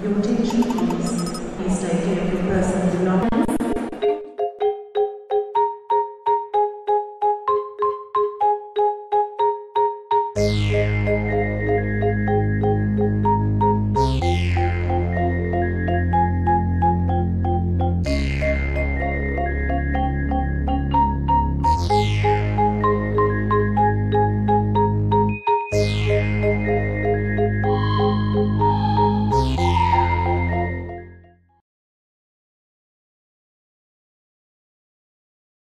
Your attention please. Please take care of your personal belongings. Yeah.